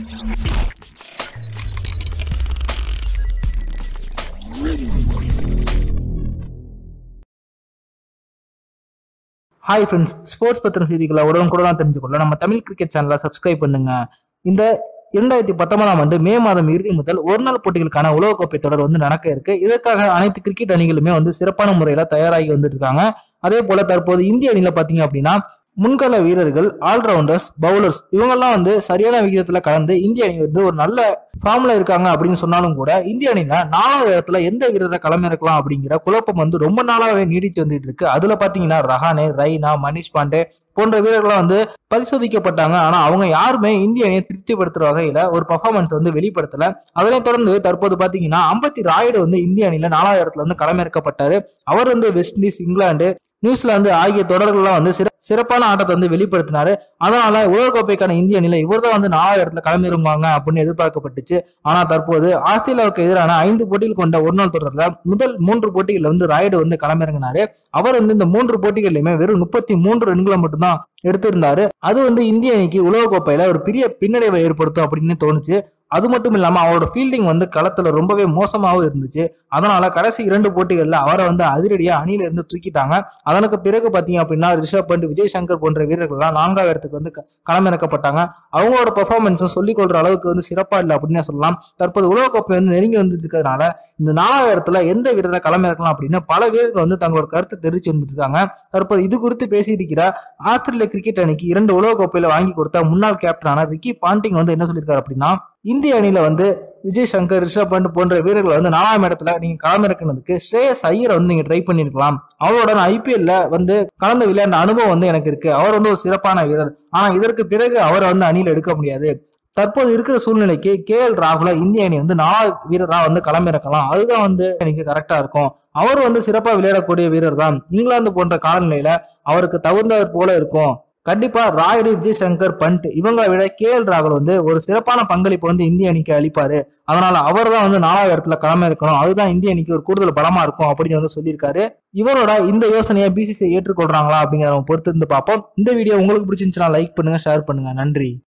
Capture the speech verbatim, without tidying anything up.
Hi friends, sports பத்திர செய்திகளை உடனுக்குடன் தெரிஞ்சுக்கொள்ள நம்ம தமிழ் கிரிக்கெட் சேனலை சப்ஸ்கிரைப் பண்ணுங்க. இந்த இரண்டாயிரத்தி பத்தொன்பதாம் ஆண்டு மே மாதம் இறுதி முதல் ஒரு நாள் போட்டிகளுக்கான உலகக்கோப்பை தொடர் வந்து நடக்க இருக்கு. இதற்காக அனைத்து கிரிக்கெட் அணிகளுமே வந்து சிறப்பான முறையில தயாராகி வந்துட்டு இருக்காங்க. அதே போல தற்போது இந்திய அணியில பாத்தீங்க அப்படின்னா முன்கள வீரர்கள், ஆல்ரவுண்டர்ஸ், பவுலர்ஸ் இவங்கெல்லாம் வந்து சரியான விகிதத்துல கலந்து இந்திய அணி வந்து ஒரு நல்ல ஃபார்ம்ல இருக்காங்க அப்படின்னு சொன்னாலும் கூட இந்திய அணியில நாலாவது இடத்துல எந்த வீரரை களமிறக்கலாம் அப்படிங்கிற குழப்பம் வந்து ரொம்ப நாளாவே நீடிச்சு வந்துட்டு இருக்கு. அதுல பாத்தீங்கன்னா ரஹானே, ரெய்னா, மனிஷ் பாண்டே போன்ற வீரர்கள்லாம் வந்து பரிசோதிக்கப்பட்டாங்க. ஆனா அவங்க யாருமே இந்திய அணியை திருப்திப்படுத்துற வகையில ஒரு பர்ஃபார்மன்ஸ் வந்து வெளிப்படுத்தல. அதனை தொடர்ந்து தற்போது பாத்தீங்கன்னா அம்பத்தி ராயுடு வந்து இந்திய அணியில நாலாவது இடத்துல வந்து களமிறக்கப்பட்டாரு. அவர் வந்து வெஸ்ட் இண்டீஸ், இங்கிலாந்து, நியூசிலாந்து ஆகிய தொடர்கள்லாம் வந்து சிறப்பான ஆட்டத்தை வந்து வெளிப்படுத்தினாரு. அதனால உலகக்கோப்பைக்கான இந்திய அணியில இவர் தான் வந்து நாலாவது இடத்துல களமிறங்குவாங்க அப்படின்னு எதிர்பார்க்கப்பட்டுச்சு. ஆனா தற்போது ஆஸ்திரேலியாவுக்கு எதிரான ஐந்து போட்டிகள் கொண்ட ஒரு நாள் தொடர்ல முதல் மூன்று போட்டிகள்ல வந்து ராயுடு வந்து களமிறங்கினாரு. அவர் வந்து இந்த மூன்று போட்டிகள்லயுமே வெறும் முப்பத்தி மூன்று ரன்களை மட்டும்தான் எடுத்திருந்தாரு. அது வந்து இந்திய அணிக்கு உலகக்கோப்பையில ஒரு பெரிய பின்னடைவை ஏற்படுத்தும் அப்படின்னு தோணுச்சு. அது மட்டும் இல்லாம அவரோட ஃபீல்டிங் வந்து களத்துல ரொம்பவே மோசமாகவும் இருந்துச்சு. அதனால கடைசி இரண்டு போட்டிகள்ல அவரை வந்து அதிரடியா அணியில இருந்து தூக்கிட்டாங்க. அதற்கு பிறகு பாத்தீங்க அப்படின்னா ரிஷப் பண்ட், விஜய் சங்கர் போன்ற வீரர்கள்லாம் நான்காவது இடத்துக்கு வந்து களமிறக்கப்பட்டாங்க. அவங்களோட பெர்ஃபார்மன்ஸும் சொல்லிக் கொள்ற அளவுக்கு வந்து சிறப்பா இல்லை அப்படின்னு சொல்லலாம். தற்போது உலகக்கோப்பை வந்து நெருங்கி வந்துட்டு இருக்கிறதுனால இந்த நாலாவது இடத்துல எந்த வீரரை களமிறக்கலாம் அப்படின்னு பல வீரர்கள் வந்து தங்களோட கருத்தை தெரிவிச்சு வந்துட்டு இருக்காங்க. தற்போது இது குறித்து பேசியிருக்கிற ஆஸ்திரேலிய கிரிக்கெட் அணிக்கு இரண்டு உலகக்கோப்பையில வாங்கி கொடுத்த முன்னாள் கேப்டனான ரிக்கி பாண்டிங் வந்து என்ன சொல்லியிருக்காரு அப்படின்னா, இந்திய அணியில வந்து விஜய் சங்கர், ரிஷப் பண்ட் போன்ற வீரர்கள் வந்து நாலாம் இடத்துல நீங்க களமிறக்குனதுக்கு ஸ்ரேயஸ் ஐயரை வந்து நீங்க ட்ரை பண்ணிருக்கலாம். அவரோட ஐபிஎல்ல வந்து கலந்து விளையாண்ட அனுபவம் வந்து எனக்கு இருக்கு. அவர் வந்து ஒரு சிறப்பான வீரர். ஆனா இதற்கு பிறகு அவரை வந்து அணியில எடுக்க முடியாது. தற்போது இருக்கிற சூழ்நிலைக்கு கே எல் ராகுல இந்திய அணி வந்து நாலாவது வீரரா வந்து களமிறக்கலாம். அதுதான் வந்து எனக்கு கரெக்டா இருக்கும். அவர் வந்து சிறப்பா விளையாடக்கூடிய வீரர் தான். இங்கிலாந்து போன்ற காலநிலையில அவருக்கு தகுந்தவர் போல இருக்கும். கண்டிப்பா ராயுடு, விஜய் சங்கர், பண்ட் இவங்களை விட கே எல் ராகுல் வந்து ஒரு சிறப்பான பங்களிப்பு வந்து இந்திய அணிக்கு அளிப்பாரு. அதனால அவர் தான் வந்து நாலாவது இடத்துல களமே இருக்கணும். அதுதான் இந்திய அணிக்கு ஒரு கூடுதல் பலமா இருக்கும் அப்படின்னு வந்து சொல்லியிருக்காரு. இவரோட இந்த யோசனையை பிசிசிஐ ஏற்றுக்கொள்றாங்களா அப்படிங்கிறத பொறுத்து இருந்து பார்ப்போம். இந்த வீடியோ உங்களுக்கு பிடிச்சிருந்துச்சுன்னா லைக் பண்ணுங்க, ஷேர் பண்ணுங்க. நன்றி.